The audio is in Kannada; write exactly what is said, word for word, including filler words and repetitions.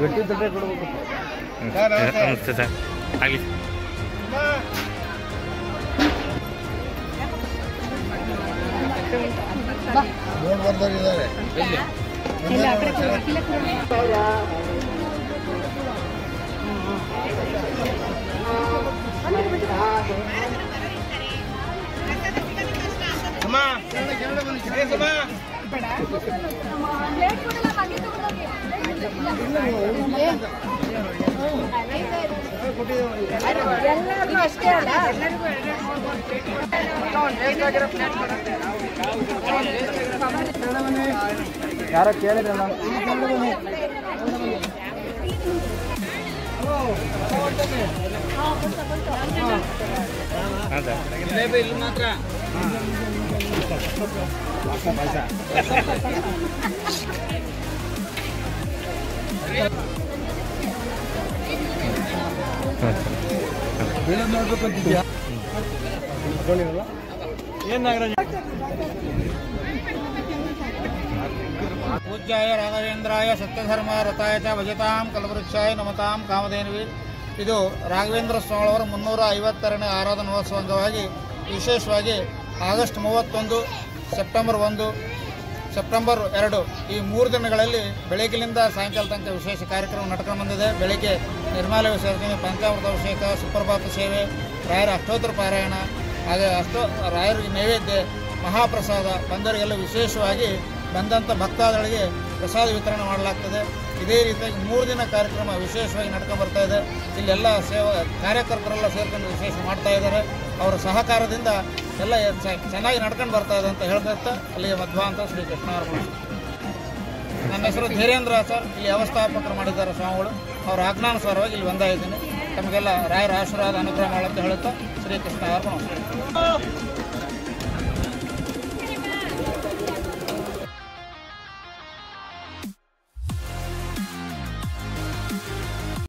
ಗಟ್ಟಿ ತಟ್ಟೆ ಕೊಡಬೇಕು ನಮಸ್ತೆ ಸರ್ ಆಗಲಿ ನೋಡ್ಬಾರ್ದವ್ರು ಎಲ್ಲರಿಗೂ ಅಷ್ಟೇ ಅಲ್ಲ ಯಾರೋ ಕೇಳಿದ್ರಲ್ಲ ಇಲ್ಲಿ ಮಾತ್ರ ನೋಡ್ಬೇಕು ಅಂತಿದ್ಯಾ ಏನ್ ನಾಗರಾಜ್ पूज्याय राघवेंद्राय सत्यधर्म रताय च भजतां कल्पवृक्षाय नमतां कामधेनुवे ಇದು ರಾಘವೇಂದ್ರ ಸ್ವಾಮಿಯವರ ಮುನ್ನೂರ ಐವತ್ತರನೇ ಆರಾಧನೋತ್ಸವ ಅಂಗವಾಗಿ ವಿಶೇಷವಾಗಿ ಆಗಸ್ಟ್ ಮೂವತ್ತೊಂದು ಸೆಪ್ಟೆಂಬರ್ ಒಂದು ಸೆಪ್ಟೆಂಬರ್ ಎರಡು ಈ ಮೂರು ದಿನಗಳಲ್ಲಿ ಬೆಳಗ್ಗಿನಿಂದ ಸಾಯಂಕಾಲ ತನಕ ವಿಶೇಷ ಕಾರ್ಯಕ್ರಮ ನಡ್ಕೊಂಡು ಬಂದಿದೆ. ಬೆಳಗ್ಗೆ ನಿರ್ಮಾಲ ವಿಸರ್ಜನೆ, ಪಂಚಾಮೃತ ಅಭಿಷೇಕ, ಸುಪ್ರಭಾತ ಸೇವೆ, ರಾಯರ ಅಷ್ಟೋತ್ತರ ಪಾರಾಯಣ, ಹಾಗೆ ಅಷ್ಟೋ ರಾಯರಿಗೆ ನೈವೇದ್ಯ, ಮಹಾಪ್ರಸಾದ, ಬಂದವರಿಗೆಲ್ಲ ವಿಶೇಷವಾಗಿ ಬಂದಂಥ ಭಕ್ತಾದಿಗಳಿಗೆ ಪ್ರಸಾದ ವಿತರಣೆ ಮಾಡಲಾಗ್ತದೆ. ಇದೇ ರೀತಿಯಾಗಿ ಮೂರು ದಿನ ಕಾರ್ಯಕ್ರಮ ವಿಶೇಷವಾಗಿ ನಡ್ಕೊಂಡು ಬರ್ತಾ ಇದೆ. ಇಲ್ಲೆಲ್ಲ ಸೇವಾ ಕಾರ್ಯಕರ್ತರೆಲ್ಲ ಸೇರ್ಕೊಂಡು ವಿಶೇಷ ಮಾಡ್ತಾ ಇದ್ದಾರೆ. ಅವರ ಸಹಕಾರದಿಂದ ಎಲ್ಲ ಚೆನ್ನಾಗಿ ನಡ್ಕೊಂಡು ಬರ್ತಾ ಇದೆ ಅಂತ ಹೇಳ್ತಾ ಅಲ್ಲಿಯ ಮಧ್ವಾಂತ ಶ್ರೀ ಕೃಷ್ಣಾರ್ಪಣ. ನನ್ನ ಹೆಸರು ಧೀರೇಂದ್ರ ಸರ್. ಇಲ್ಲಿ ವ್ಯವಸ್ಥಾಪಕರು ಮಾಡಿದ್ದಾರೆ ಸ್ವಾಮಿಗಳು. ಅವರ ಆಜ್ಞಾನುಸಾರವಾಗಿ ಇಲ್ಲಿ ಬಂದಾಗಿದ್ದೀನಿ. ತಮಗೆಲ್ಲ ರಾಯರ ಆಶೀರ್ವಾದ ಅನುಗ್ರಹ ಮಾಡಂತ ಹೇಳುತ್ತಾ ಶ್ರೀ ಕೃಷ್ಣ ಅರ್ಪಣ.